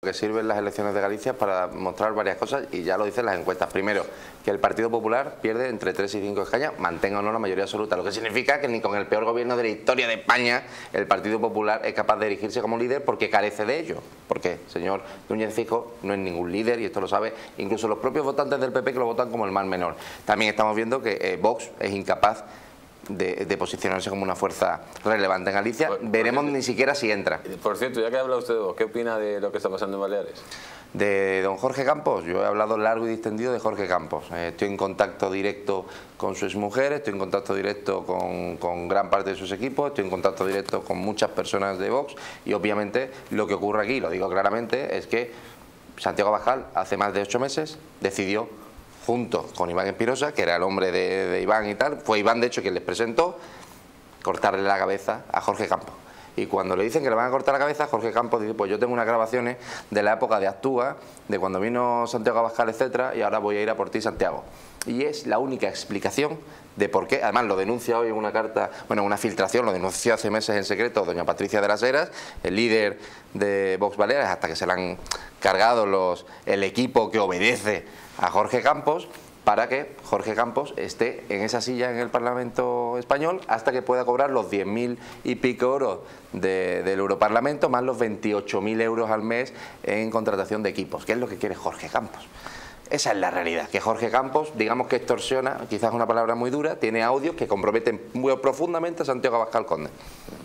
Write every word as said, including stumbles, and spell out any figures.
que sirven las elecciones de Galicia para mostrar varias cosas y ya lo dicen las encuestas. Primero, que el Partido Popular pierde entre tres y cinco escaños, mantenga o no la mayoría absoluta, lo que significa que ni con el peor gobierno de la historia de España el Partido Popular es capaz de erigirse como líder porque carece de ello. Porque señor Núñez Feijóo no es ningún líder y esto lo sabe incluso los propios votantes del P P que lo votan como el mal menor. También estamos viendo que eh, Vox es incapaz De, de posicionarse como una fuerza relevante en Galicia. Por, Veremos por, ni siquiera si entra. Por cierto, ya que habla usted de vos, ¿qué opina de lo que está pasando en Baleares? De don Jorge Campos, yo he hablado largo y distendido de Jorge Campos. Eh, estoy en contacto directo con su exmujer, estoy en contacto directo con, con gran parte de sus equipos, estoy en contacto directo con muchas personas de Vox y obviamente lo que ocurre aquí, lo digo claramente, es que Santiago Abascal hace más de ocho meses decidió, junto con Iván Espirosa, que era el hombre de, de Iván y tal, fue Iván de hecho quien les presentó, cortarle la cabeza a Jorge Campos. Y cuando le dicen que le van a cortar la cabeza, Jorge Campos dice, pues yo tengo unas grabaciones de la época de Actúa, de cuando vino Santiago Abascal, etcétera, y ahora voy a ir a por ti, Santiago. Y es la única explicación de por qué, además lo denuncia hoy en una carta, bueno, una filtración, lo denunció hace meses en secreto doña Patricia de las Heras, el líder de Vox Baleares, hasta que se le han cargado los, el equipo que obedece a Jorge Campos, para que Jorge Campos esté en esa silla en el Parlamento español hasta que pueda cobrar los diez mil y pico euros de, del Europarlamento, más los veintiocho mil euros al mes en contratación de equipos, que es lo que quiere Jorge Campos. Esa es la realidad, que Jorge Campos, digamos que extorsiona, quizás una palabra muy dura, tiene audios que comprometen muy profundamente a Santiago Abascal Conde.